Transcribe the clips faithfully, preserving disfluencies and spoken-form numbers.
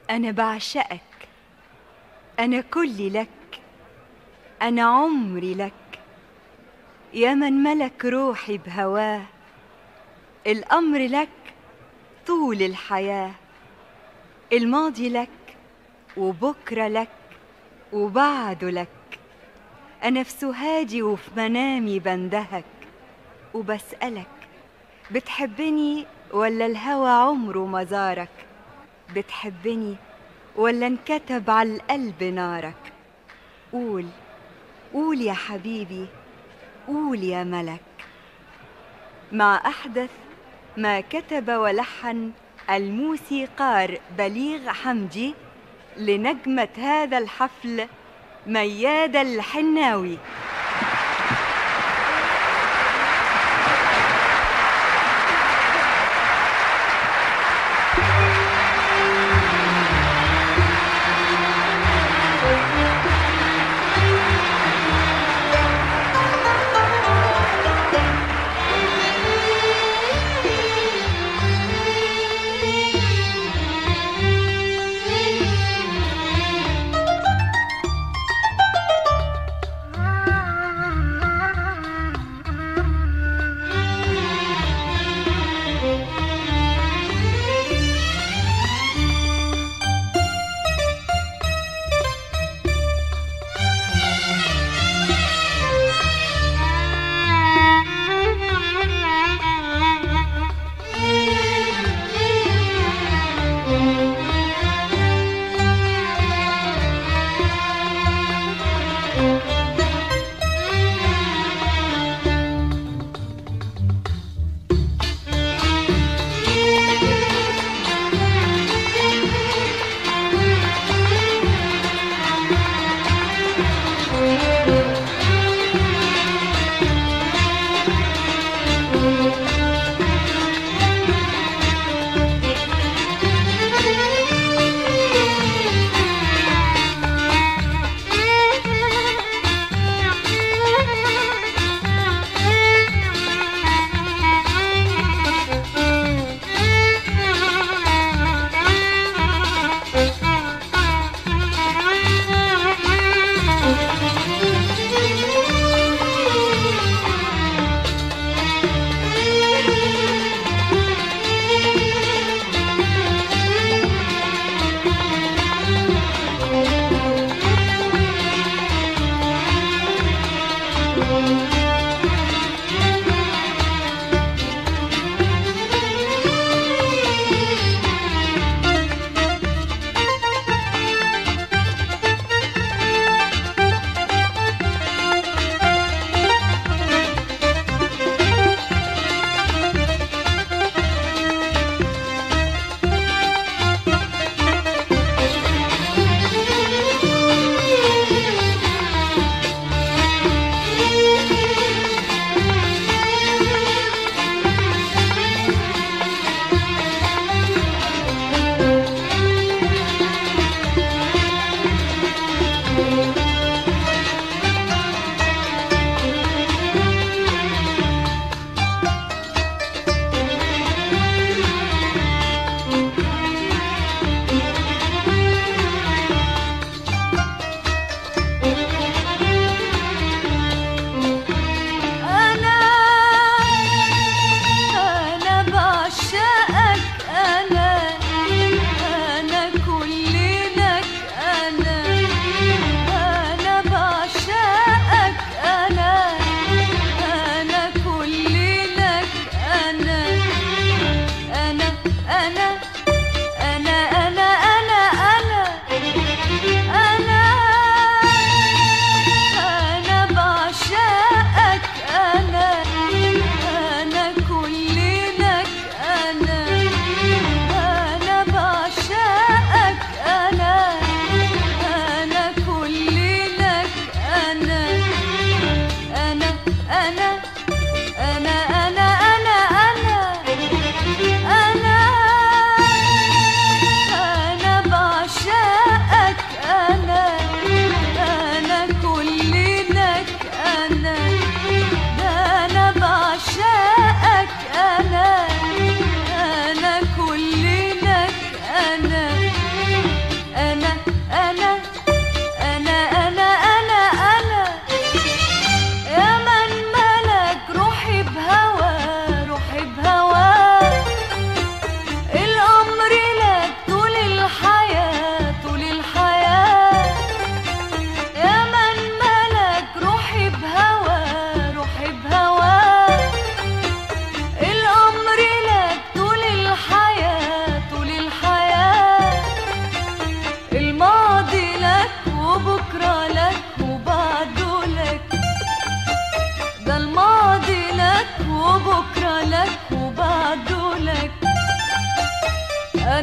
أنا بعشقك، أنا كلي لك، أنا عمري لك، يا من ملك روحي بهواه، الأمر لك طول الحياة، الماضي لك وبكرة لك وبعده لك. أنا في سهادي وفي منامي بندهك وبسألك، بتحبني ولا الهوى عمره ما زارك؟ بتحبني ولا انكتب على القلب نارك؟ قول قول يا حبيبي، قول يا ملك. مع أحدث ما كتب ولحن الموسيقار بليغ حمدي لنجمة هذا الحفل ميادة الحناوي.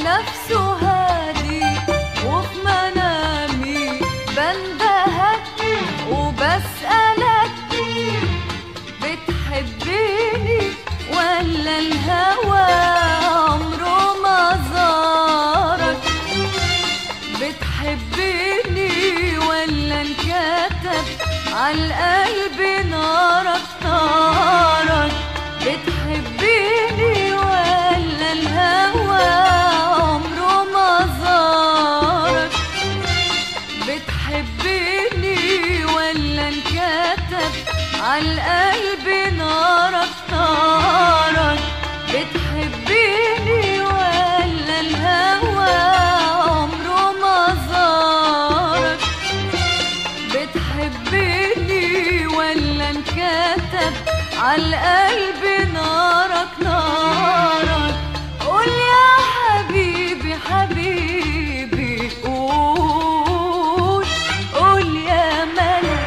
نفسه هادي وفي منامي بندهك وبسألك بتحبيني ولا الهوى عمره ما زارك؟ بتحبيني ولا انكتب عالقلب نارك نارك؟ بتحبيني ولا الهوى عمره ما زارك؟ بتحبيني ولا انكتب عالقلب نارك نارك؟ بتحبيني ولا الهوى عمره ما زارك؟ بتحبيني ولا انكتب عالقلب نارك نارك؟ قول يا حبيبي حبيبي قول قول يا ملك.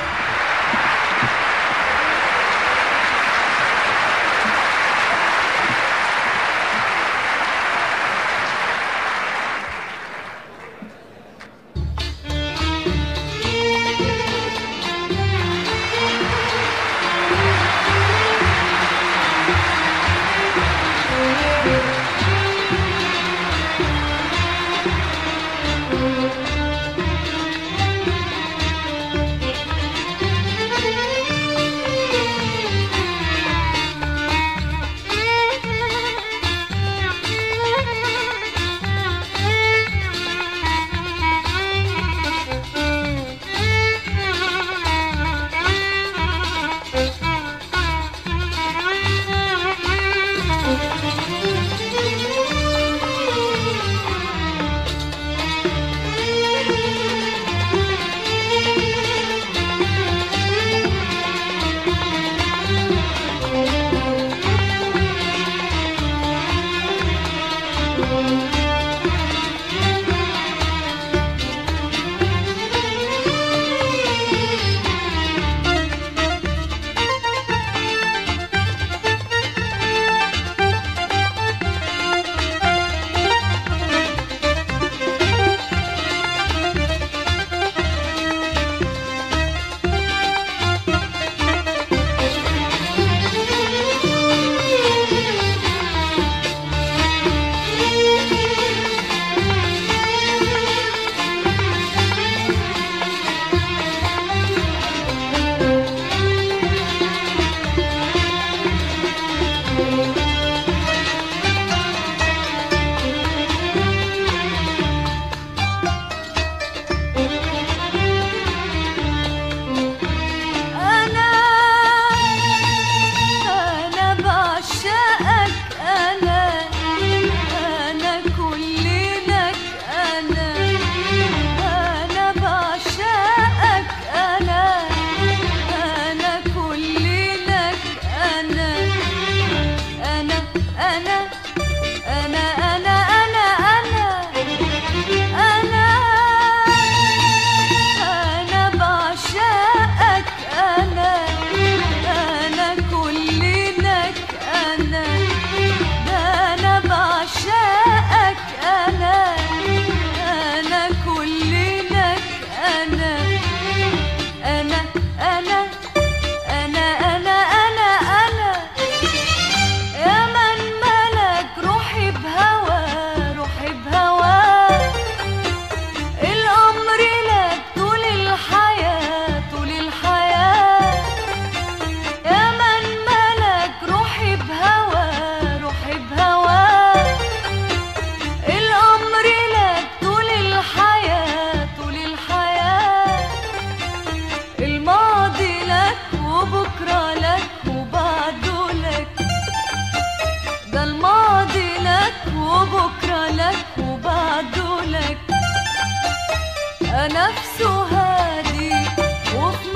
نفسه هادي وفي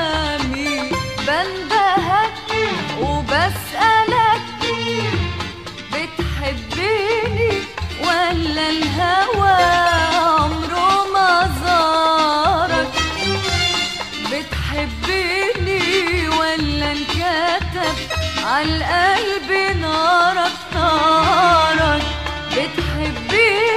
منامي بندهك وبسألك بتحبيني ولا الهوى عمره ما زارك؟ بتحبيني ولا انكتب عالقلب نارك نارك؟ بتحبيني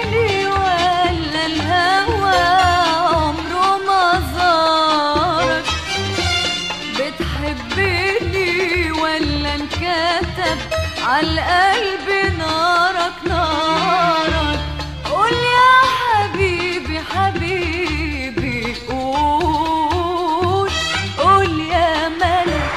عالقلب نارك نارك. قول يا حبيبي حبيبي قول، قول يا ملك.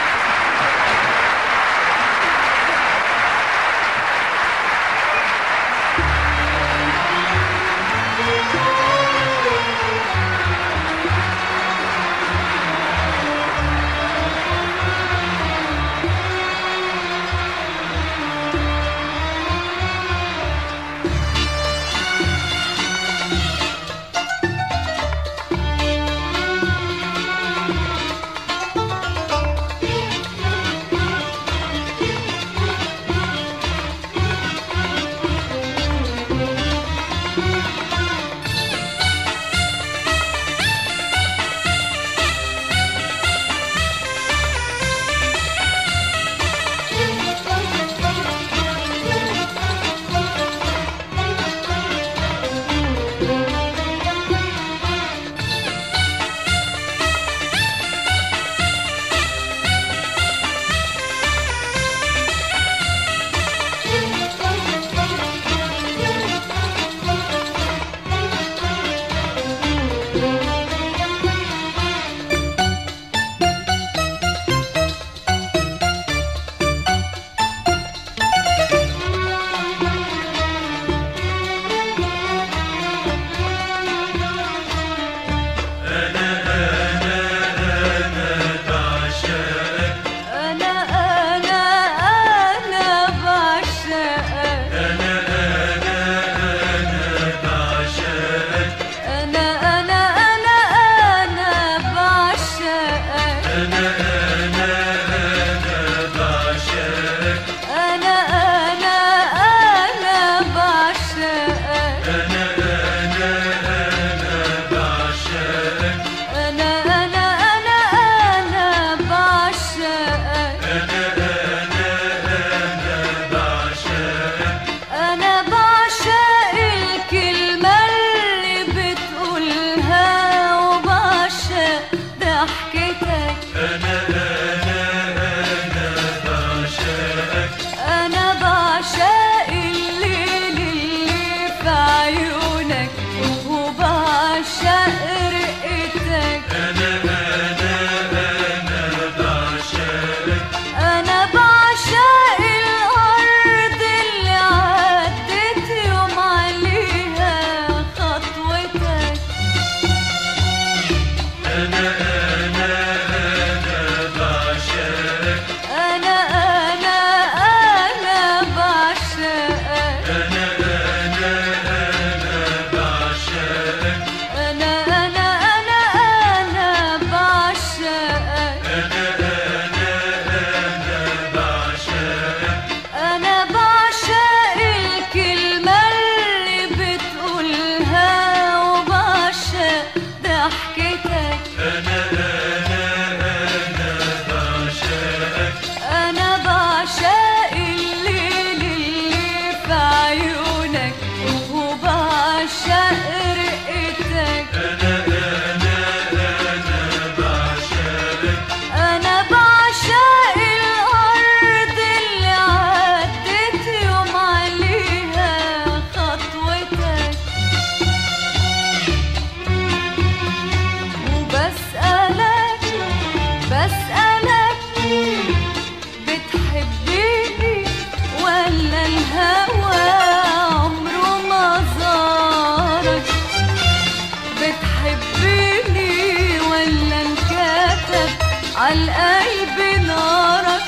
عالقلب نارك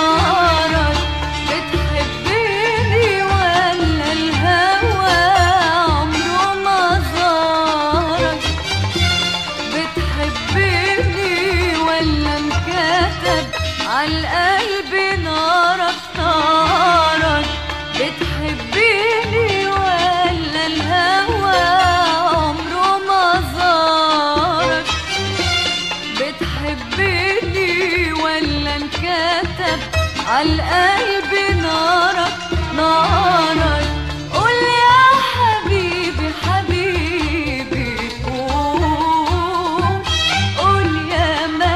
نارك. بتحبني ولا الهوى عمره ما زارك؟ بتحبني ولا انكتب عالقلب نارك نارك؟ بتحبني ولا الهوى عمره ما زارك؟ بتحبني ولا انكتب عالقلب نارك نارك؟ قول يا حبيبي حبيبي قول، قول يا ملك.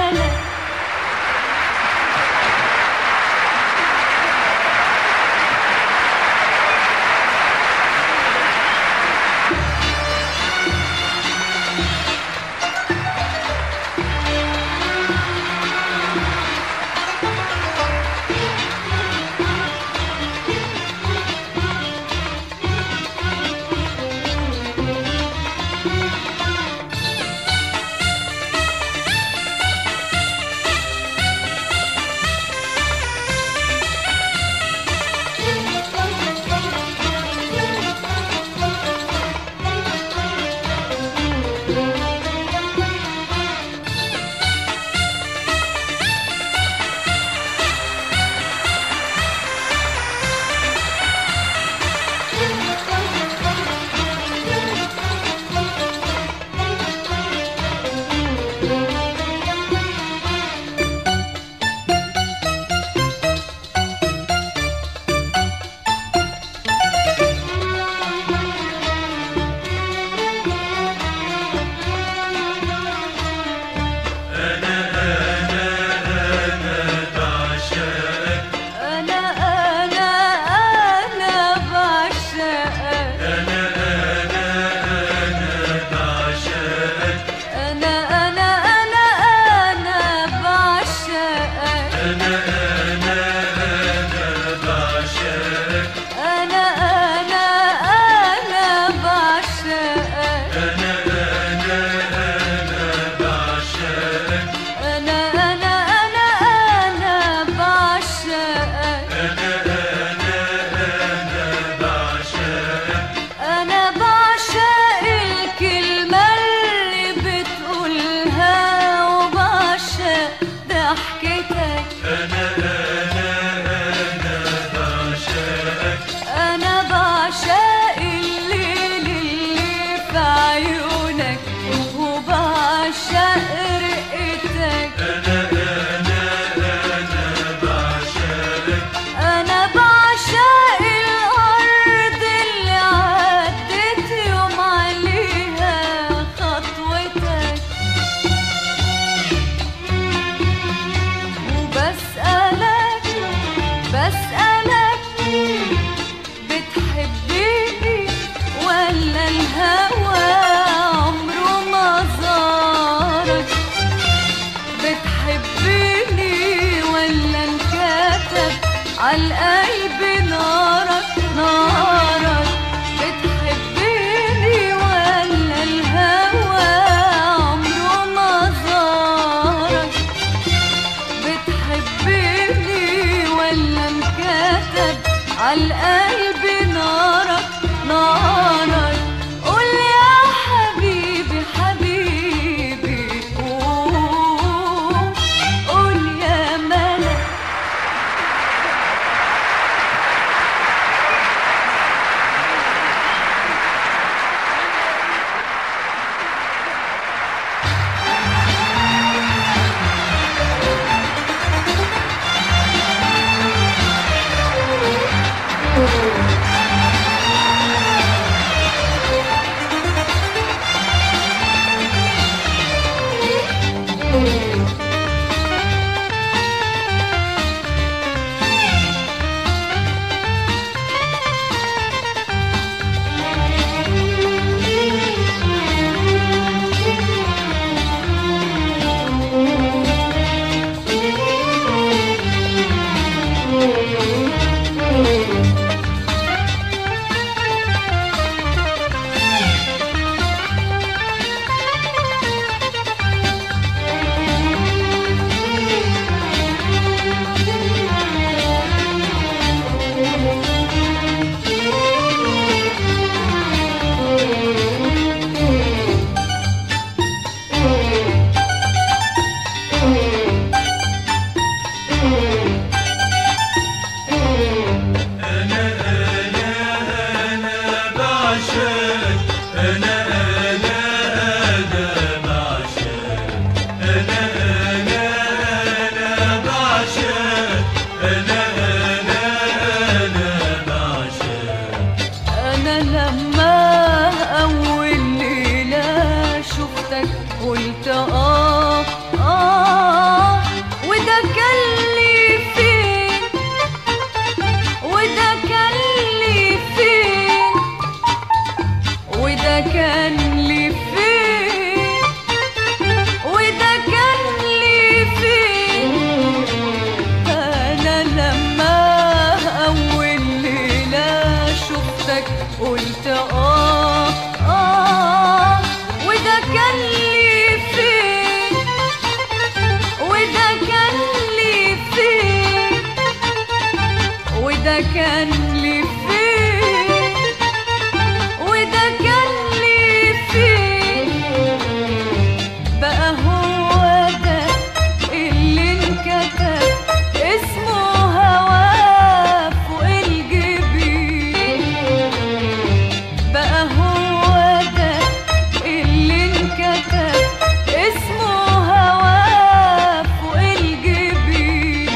وده كان لي فين وده كان لي فين. انا لما اول ليلة شفتك قلت اه اه وده كان لي فين وده كان لي فين وده كان لي فين وده كان لي فين. بقى هو ده اللي انكتب اسمه هوا فوق الجبين. بقى هو ده اللي انكتب اسمه هوا فوق الجبين.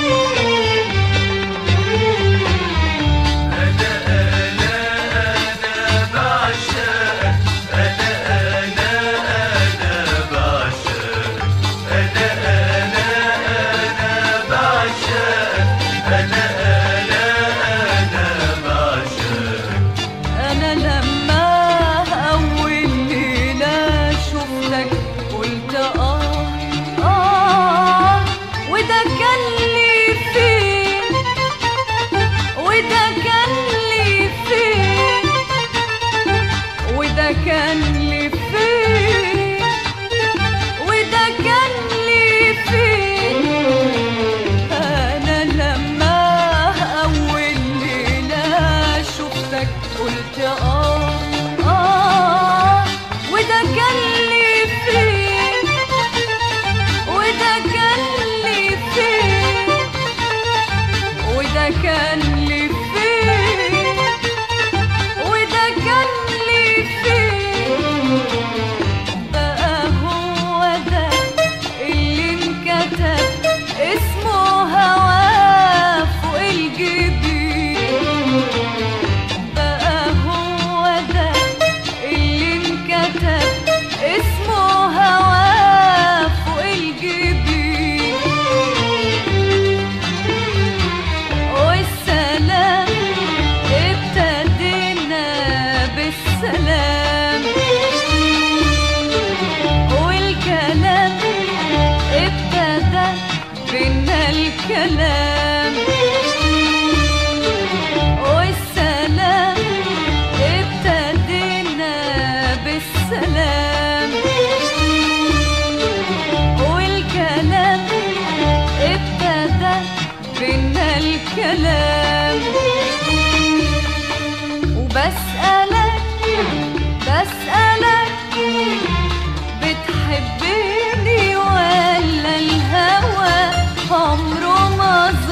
أنا لما أول ليلة شفتك قلت آه آه وده كان لي فين وده كان لي فين وده كان لي فين وده كان لي فين. أنا لما أول ليلة شفتك قلت آه آه وده كان لي فين وده كان لي فين وده كان لي فين وده كان لي فين. بقى هو ده اللي انكتب اسمه هوا فوق الجبين. بقى هو ده اللي انكتب اسمه هوا فوق الجبين. والسلام ابتدينا بالسلام والكلام ابتدى بينا الكلام. والسلام ابتدينا بالسلام والكلام ابتدى بينا الكلام. وبسألك بسألك بتحبني ولا الهوى عمره ما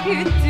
كتير